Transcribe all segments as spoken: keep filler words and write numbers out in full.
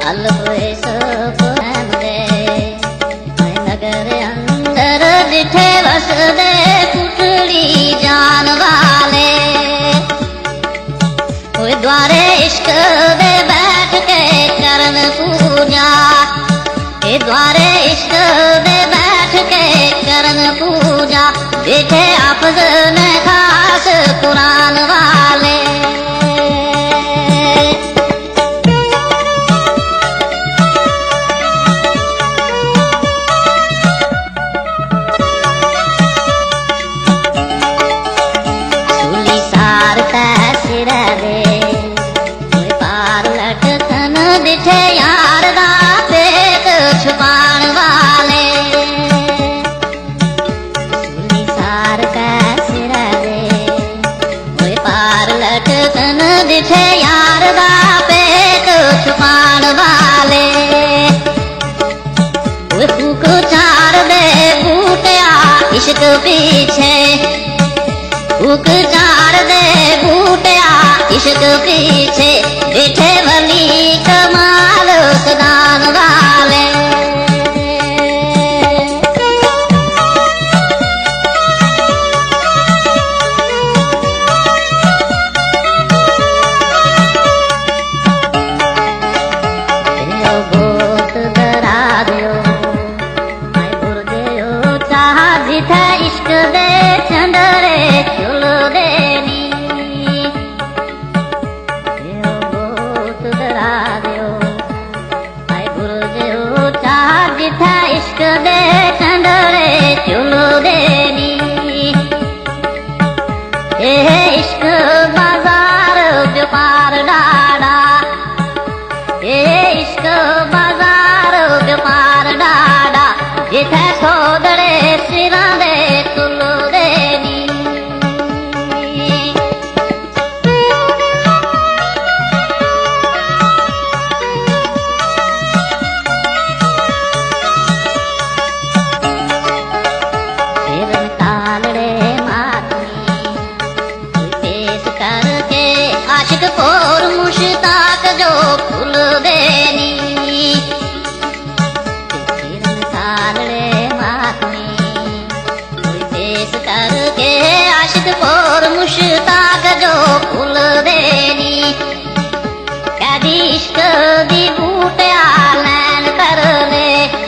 अलबे सपन दे नगर अंदर दिठे बस दे पुतली जान वाले ओए द्वारे इश्क दे बैठ के करन पूजा ए द्वारे इश्क दे बैठ के करन पूजा बैठे आपस में खास कुरान वाले दिठे यार दा पेट छुपाण वाले सुनी सार का सिर दे ओए पार लटकन दिठे यार दा पेट छुपाण वाले ओए फूक चार दे बूटिया इश्क पीछे फूक चार दे बूटिया इश्क पीछे बैठे वली कमाल सदान वाले गोत दरा दियो मैं बुर दियो चाह जिथे इश्क दे चंदरे चुल देनी जिथे इश्क दे चंदरे चुल देनी ए इश्क बाजार व्यापार डाड़ा ए इश्क बाजार व्यापार डाड़ा जिथे सोदड़े सिरा दे तुल देनी और मुश्ताक जो फूल देनी सालड़े मातमी कोई पेश करके आशिक और मुश्ताक जो फूल देनी कैदी इश्क दी बूटिया लैन कर ले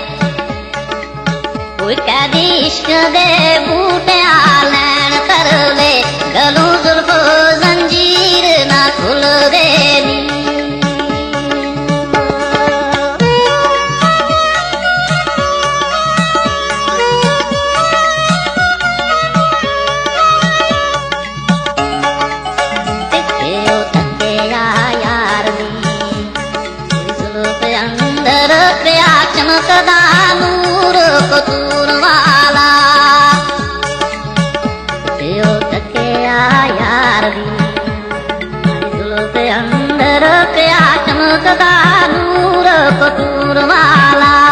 कोई कैदी इश्क दे बूटिया लैन कर ले गलू जुल्फ जंजीर ना खुल देनी यार अंदर प्या चमकदा नूर कतूर वाला यार अंदर प्या चमकदा नूर कतूर वाला